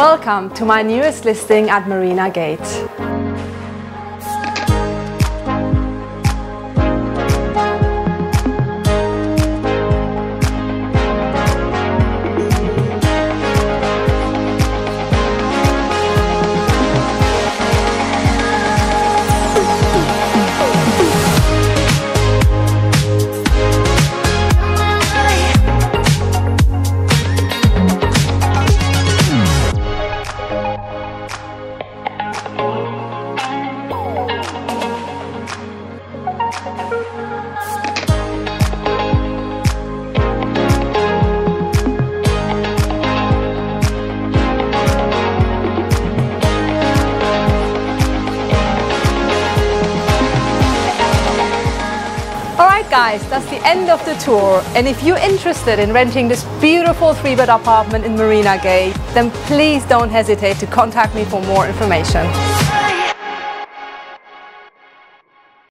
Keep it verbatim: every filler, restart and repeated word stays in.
Welcome to my newest listing at Marina Gate. Alright guys, that's the end of the tour, and if you're interested in renting this beautiful three bed apartment in Marina Gate, then please don't hesitate to contact me for more information.